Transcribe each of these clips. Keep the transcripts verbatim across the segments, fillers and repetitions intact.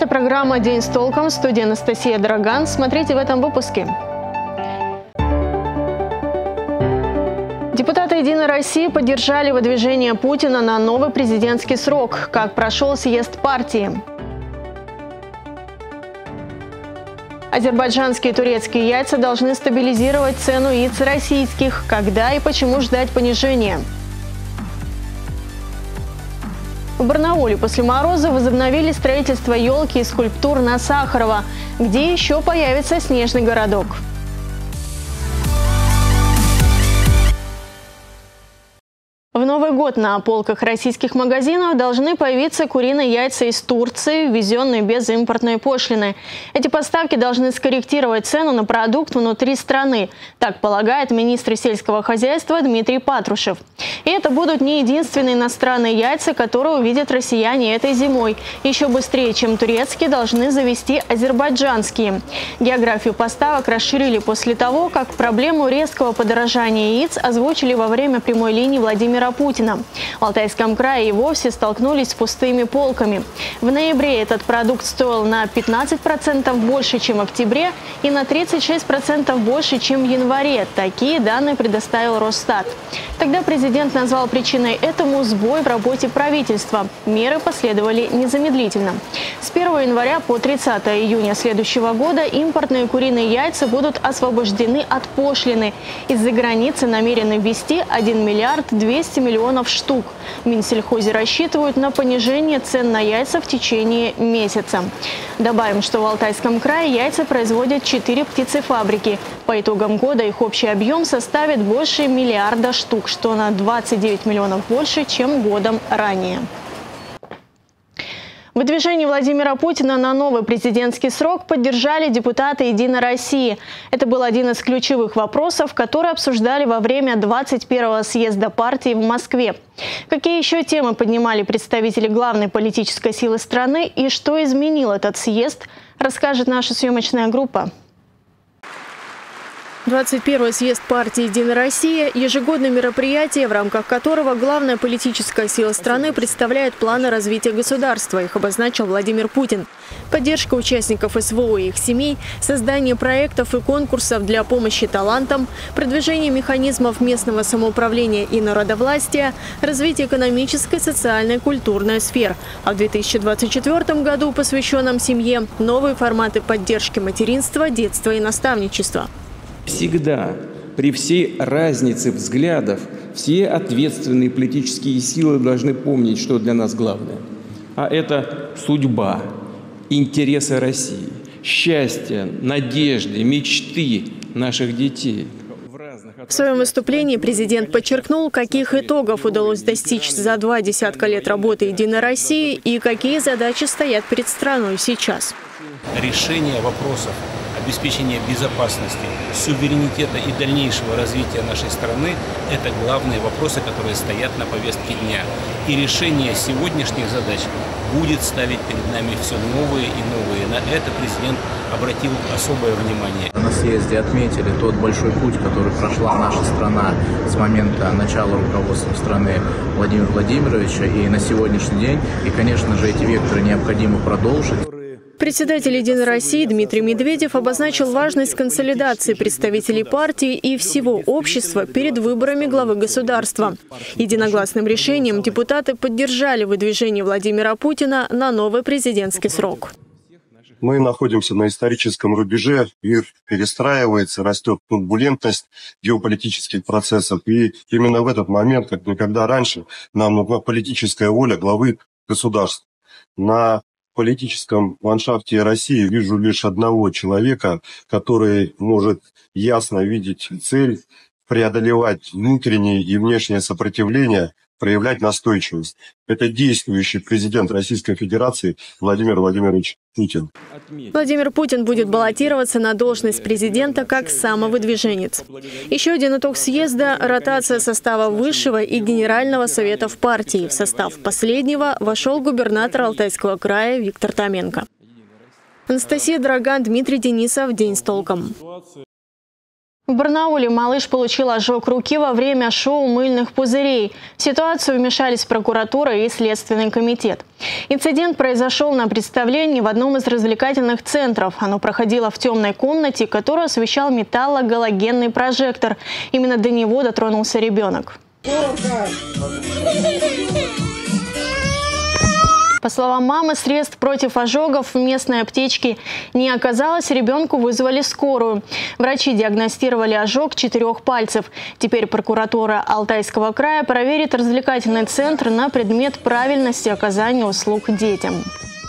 программа «День с толком». В студии Анастасия Драган. Смотрите в этом выпуске. Депутаты «Единой России» поддержали выдвижение Путина на новый президентский срок. Как прошел съезд партии. Азербайджанские и турецкие яйца должны стабилизировать цену яиц российских. Когда и почему ждать понижения? В Барнауле после мороза возобновили строительство елки и скульптур на Сахарова, где еще появится снежный городок. В Новый год на полках российских магазинов должны появиться куриные яйца из Турции, ввезенные без импортной пошлины. Эти поставки должны скорректировать цену на продукт внутри страны. Так полагает министр сельского хозяйства Дмитрий Патрушев. И это будут не единственные иностранные яйца, которые увидят россияне этой зимой. Еще быстрее, чем турецкие, должны завести азербайджанские. Географию поставок расширили после того, как проблему резкого подорожания яиц озвучили во время прямой линии Владимира Путина. В Алтайском крае и вовсе столкнулись с пустыми полками. В ноябре этот продукт стоил на пятнадцать процентов больше, чем в октябре, и на тридцать шесть процентов больше, чем в январе. Такие данные предоставил Росстат. Тогда президент назвал причиной этому сбой в работе правительства. Меры последовали незамедлительно. С первого января по тридцатое июня следующего года импортные куриные яйца будут освобождены от пошлины. Из-за границы намерены ввести один миллиард двести миллионов штук. В Минсельхозе рассчитывают на понижение цен на яйца в течение месяца. Добавим, что в Алтайском крае яйца производят четыре птицефабрики. По итогам года их общий объем составит больше миллиарда штук, что на двадцать девять миллионов больше, чем годом ранее. Выдвижение Владимира Путина на новый президентский срок поддержали депутаты «Единой России». Это был один из ключевых вопросов, которые обсуждали во время двадцать первого съезда партии в Москве. Какие еще темы поднимали представители главной политической силы страны и что изменил этот съезд, расскажет наша съемочная группа. двадцать первый съезд партии «Единая Россия» – ежегодное мероприятие, в рамках которого главная политическая сила страны представляет планы развития государства. Их обозначил Владимир Путин. Поддержка участников СВО и их семей, создание проектов и конкурсов для помощи талантам, продвижение механизмов местного самоуправления и народовластия, развитие экономической, социальной и культурной сфер. А в две тысячи двадцать четвёртом году, посвященном семье, новые форматы поддержки материнства, детства и наставничества. Всегда, при всей разнице взглядов, все ответственные политические силы должны помнить, что для нас главное. А это судьба, интересы России, счастье, надежды, мечты наших детей. В своем выступлении президент подчеркнул, каких итогов удалось достичь за два десятка лет работы «Единой России» и какие задачи стоят перед страной сейчас. Решение вопросов обеспечения безопасности, суверенитета и дальнейшего развития нашей страны – это главные вопросы, которые стоят на повестке дня. И решение сегодняшних задач будет ставить перед нами все новые и новые. На это президент обратил особое внимание. На съезде отметили тот большой путь, который прошла наша страна с момента начала руководства страны Владимира Владимировича и на сегодняшний день. И, конечно же, эти векторы необходимо продолжить. Председатель «Единой России» Дмитрий Медведев обозначил важность консолидации представителей партии и всего общества перед выборами главы государства. Единогласным решением депутаты поддержали выдвижение Владимира Путина на новый президентский срок. Мы находимся на историческом рубеже, мир перестраивается, растет турбулентность геополитических процессов. И именно в этот момент, как никогда раньше, нам нужна политическая воля главы государства. На В политическом ландшафте России вижу лишь одного человека, который может ясно видеть цель, преодолевать внутреннее и внешнее сопротивление, проявлять настойчивость. Это действующий президент Российской Федерации Владимир Владимирович Путин. Владимир Путин будет баллотироваться на должность президента как самовыдвиженец. Еще один итог съезда – ротация состава Высшего и Генерального советов партии. В состав последнего вошел губернатор Алтайского края Виктор Томенко. Анастасия Драган, Дмитрий Денисов. День с толком. В Барнауле малыш получил ожог руки во время шоу мыльных пузырей. В ситуацию вмешались прокуратура и Следственный комитет. Инцидент произошел на представлении в одном из развлекательных центров. Оно проходило в темной комнате, которую освещал металлогалогенный прожектор. Именно до него дотронулся ребенок. По словам мамы, средств против ожогов в местной аптечке не оказалось, ребенку вызвали скорую. Врачи диагностировали ожог четырех пальцев. Теперь прокуратура Алтайского края проверит развлекательный центр на предмет правильности оказания услуг детям.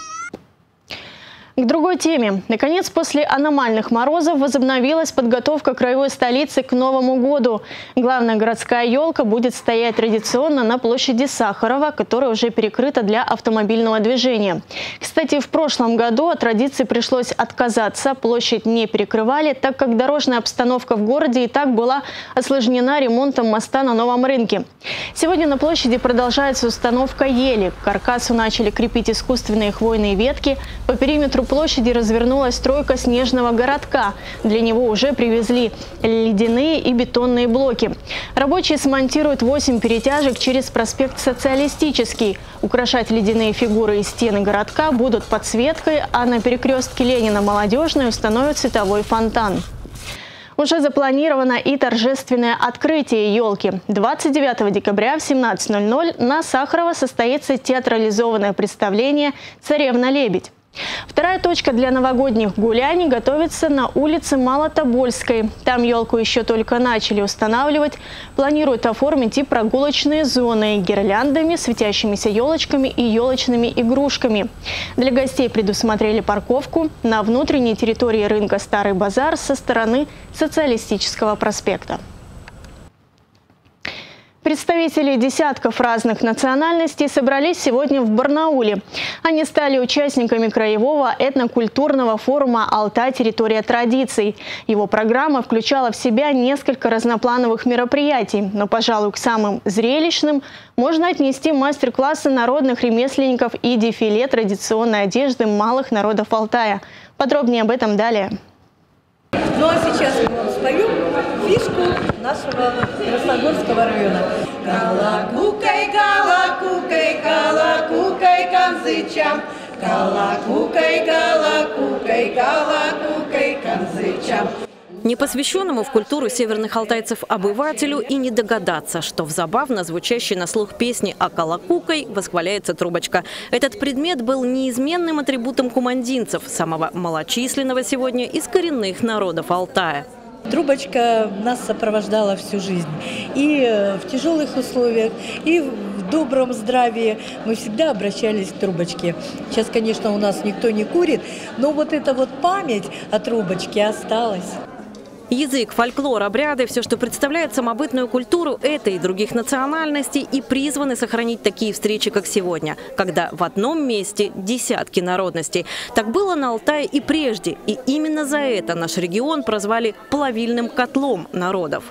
К другой теме. Наконец, после аномальных морозов возобновилась подготовка краевой столицы к Новому году. Главная городская елка будет стоять традиционно на площади Сахарова, которая уже перекрыта для автомобильного движения. Кстати, в прошлом году от традиции пришлось отказаться. Площадь не перекрывали, так как дорожная обстановка в городе и так была осложнена ремонтом моста на Новом рынке. Сегодня на площади продолжается установка ели. К каркасу начали крепить искусственные хвойные ветки. По периметру площади развернулась стройка снежного городка. Для него уже привезли ледяные и бетонные блоки. Рабочие смонтируют восемь перетяжек через проспект Социалистический. Украшать ледяные фигуры и стены городка будут подсветкой, а на перекрестке Ленина-Молодежной установят световой фонтан. Уже запланировано и торжественное открытие елки. двадцать девятого декабря в семнадцать ноль ноль на Сахарова состоится театрализованное представление «Царевна-лебедь». Вторая точка для новогодних гуляний готовится на улице Малотобольской. Там елку еще только начали устанавливать. Планируют оформить и прогулочные зоны гирляндами, светящимися елочками и елочными игрушками. Для гостей предусмотрели парковку на внутренней территории рынка Старый базар со стороны Социалистического проспекта. Представители десятков разных национальностей собрались сегодня в Барнауле. Они стали участниками краевого этнокультурного форума «Алтай. Территория традиций». Его программа включала в себя несколько разноплановых мероприятий, но, пожалуй, к самым зрелищным можно отнести мастер-классы народных ремесленников и дефиле традиционной одежды малых народов Алтая. Подробнее об этом далее. Ну а сейчас мы вам споем фишку нашего Красногорского района. Калакукай, калакукай, калакукай канзычам. Калакукай, калакукай, калакукай канзычам. Непосвященному в культуру северных алтайцев обывателю и не догадаться, что в забавно звучащей на слух песне о калакукай восхваляется трубочка. Этот предмет был неизменным атрибутом кумандинцев, самого малочисленного сегодня из коренных народов Алтая. Трубочка нас сопровождала всю жизнь. И в тяжелых условиях, и в добром здравии мы всегда обращались к трубочке. Сейчас, конечно, у нас никто не курит, но вот эта вот память о трубочке осталась. Язык, фольклор, обряды – все, что представляет самобытную культуру этой и других национальностей, и призваны сохранить такие встречи, как сегодня, когда в одном месте десятки народностей. Так было на Алтае и прежде, и именно за это наш регион прозвали плавильным котлом народов.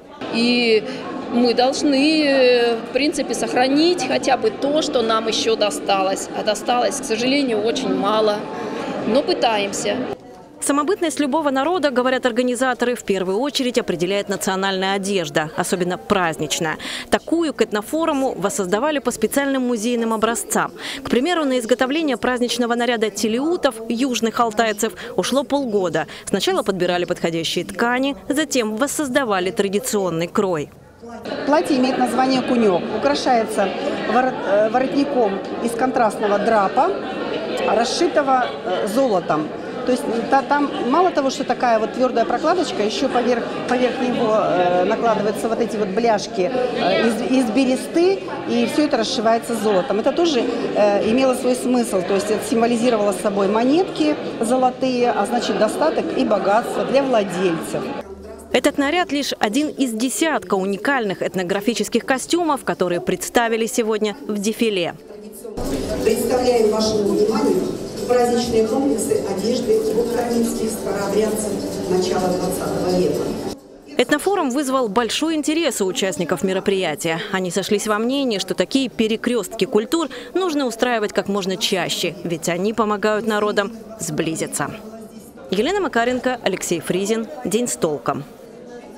И мы должны, в принципе, сохранить хотя бы то, что нам еще досталось. А досталось, к сожалению, очень мало, но пытаемся. Самобытность любого народа, говорят организаторы, в первую очередь определяет национальная одежда, особенно праздничная. Такую к этнофоруму воссоздавали по специальным музейным образцам. К примеру, на изготовление праздничного наряда телеутов, южных алтайцев, ушло полгода. Сначала подбирали подходящие ткани, затем воссоздавали традиционный крой. Платье имеет название «кунек». Украшается воротником из контрастного драпа, расшитого золотом. То есть там мало того, что такая вот твердая прокладочка, еще поверх, поверх него э, накладываются вот эти вот бляшки э, из, из бересты, и все это расшивается золотом. Это тоже э, имело свой смысл, то есть это символизировало собой монетки золотые, а значит достаток и богатство для владельцев. Этот наряд лишь один из десятка уникальных этнографических костюмов, которые представили сегодня в дефиле. Представляем вашему вниманию праздничные комплексы одежды будхарминских старообрядцев начала двадцатого века. Этнофорум вызвал большой интерес у участников мероприятия. Они сошлись во мнении, что такие перекрестки культур нужно устраивать как можно чаще, ведь они помогают народам сблизиться. Елена Макаренко, Алексей Фризин. День с толком.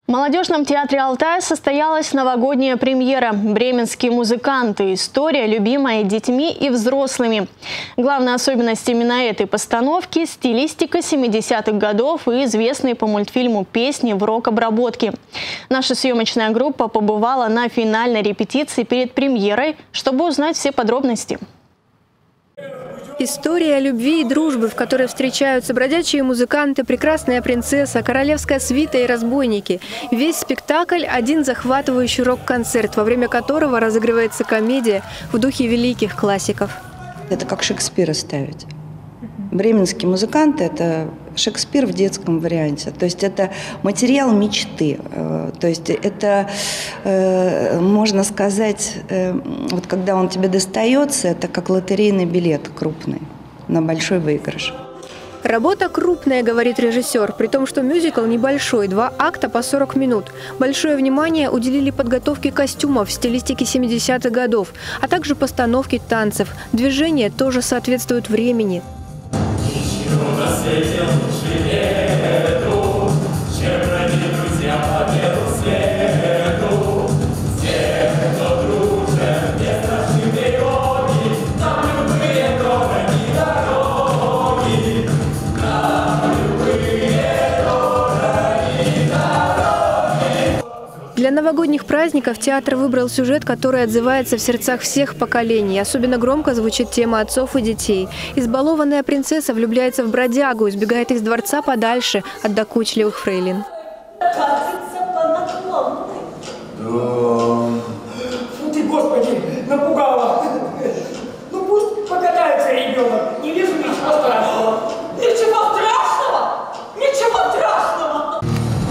В молодежном театре «Алтай» состоялась новогодняя премьера «Бременские музыканты. История, любимая детьми и взрослыми». Главная особенность именно этой постановки – стилистика семидесятых годов и известные по мультфильму песни в рок-обработке. Наша съемочная группа побывала на финальной репетиции перед премьерой, чтобы узнать все подробности. История любви и дружбы, в которой встречаются бродячие музыканты, прекрасная принцесса, королевская свита и разбойники. Весь спектакль – один захватывающий рок-концерт, во время которого разыгрывается комедия в духе великих классиков. Это как Шекспира ставить. Бременские музыканты – это Шекспир в детском варианте. То есть это материал мечты. То есть это, можно сказать, вот когда он тебе достается, это как лотерейный билет крупный на большой выигрыш. Работа крупная, говорит режиссер, при том, что мюзикл небольшой, два акта по сорок минут. Большое внимание уделили подготовке костюмов в стилистике семидесятых годов, а также постановке танцев. Движения тоже соответствуют времени. На свете лучше нету, чем родные друзья по белу свету. Те, кто дружен, не страшны дороги, нам любые дороги дороги, нам любые дороги дороги. Для новогодних праздников театр выбрал сюжет, который отзывается в сердцах всех поколений. Особенно громко звучит тема отцов и детей. Избалованная принцесса влюбляется в бродягу и сбегает из дворца подальше от докучливых фрейлин. Фу ты, Господи, напугала. Ну пусть покатается ребенок, не вижу ничего страшного. Ничего страшного? Ничего страшного!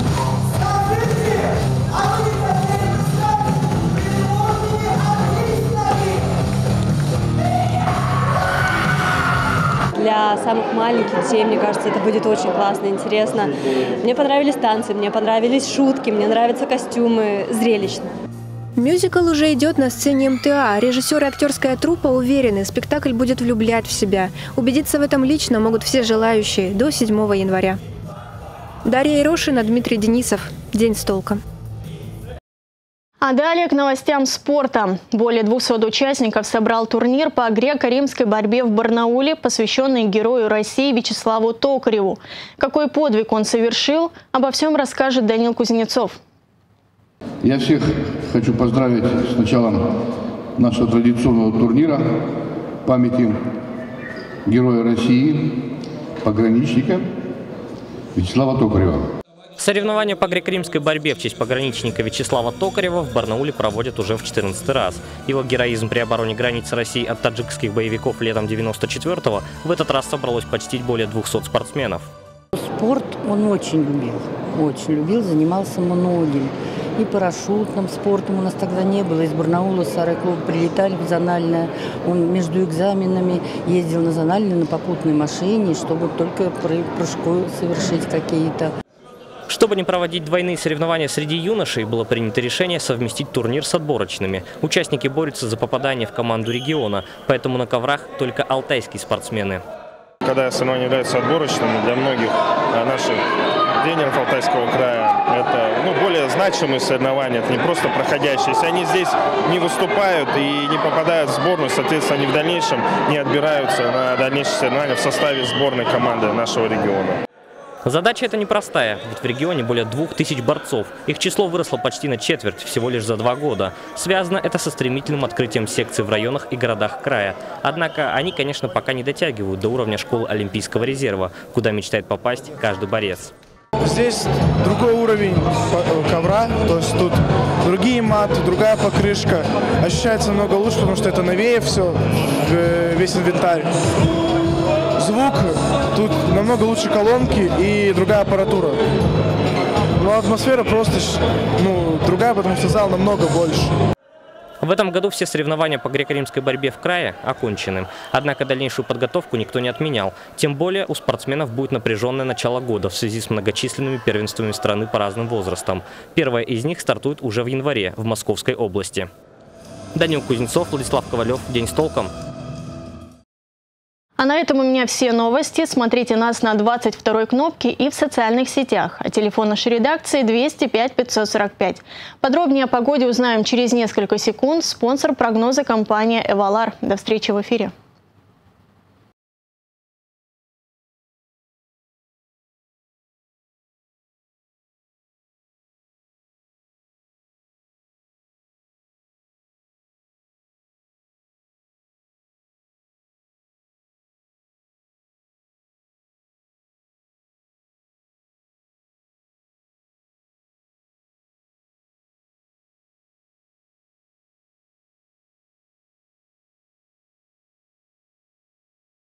Для самых маленьких детей, мне кажется, это будет очень классно, интересно. Мне понравились танцы, мне понравились шутки, мне нравятся костюмы, зрелищно. Мюзикл уже идет на сцене эм тэ а. Режиссер и актерская труппа уверены, спектакль будет влюблять в себя. Убедиться в этом лично могут все желающие до седьмого января. Дарья Ирошина, Дмитрий Денисов. День с толком. А далее к новостям спорта. Более двухсот участников собрал турнир по греко-римской борьбе в Барнауле, посвященный герою России Вячеславу Токареву. Какой подвиг он совершил, обо всем расскажет Данил Кузнецов. Я всех хочу поздравить с началом нашего традиционного турнира памяти героя России, пограничника Вячеслава Токарева. Соревнования по греко-римской борьбе в честь пограничника Вячеслава Токарева в Барнауле проводят уже в четырнадцатый раз. Его героизм при обороне границы России от таджикских боевиков летом девяносто четвёртого в этот раз собралось почтить более двухсот спортсменов. Спорт он очень любил, очень любил, занимался многим. И парашютным спортом у нас тогда не было. Из Барнаула с аэроклуба прилетали в зональное. Он между экзаменами ездил на зональное, на попутной машине, чтобы только прыжку совершить какие-то. Чтобы не проводить двойные соревнования среди юношей, было принято решение совместить турнир с отборочными. Участники борются за попадание в команду региона, поэтому на коврах только алтайские спортсмены. Когда соревнования являются отборочными, для многих наших тренеров Алтайского края это ну, более значимые соревнования, это не просто проходящие. Если они здесь не выступают и не попадают в сборную, соответственно, они в дальнейшем не отбираются на дальнейшие соревнования в составе сборной команды нашего региона. Задача эта непростая, ведь в регионе более двух тысяч борцов. Их число выросло почти на четверть всего лишь за два года. Связано это со стремительным открытием секций в районах и городах края. Однако они, конечно, пока не дотягивают до уровня школы Олимпийского резерва, куда мечтает попасть каждый борец. Здесь другой уровень ковра, то есть тут другие маты, другая покрышка. Ощущается намного лучше, потому что это новее все, весь инвентарь. Звук, тут намного лучше колонки и другая аппаратура. Но атмосфера просто ну, другая, потому что зал намного больше. В этом году все соревнования по греко-римской борьбе в крае окончены. Однако дальнейшую подготовку никто не отменял. Тем более у спортсменов будет напряженное начало года в связи с многочисленными первенствами страны по разным возрастам. Первое из них стартует уже в январе в Московской области. Данил Кузнецов, Владислав Ковалев. День с толком. А на этом у меня все новости. Смотрите нас на двадцать второй кнопке и в социальных сетях. А телефон нашей редакции двести пять пятьсот сорок пять. Подробнее о погоде узнаем через несколько секунд. Спонсор прогноза — компания «Эвалар». До встречи в эфире.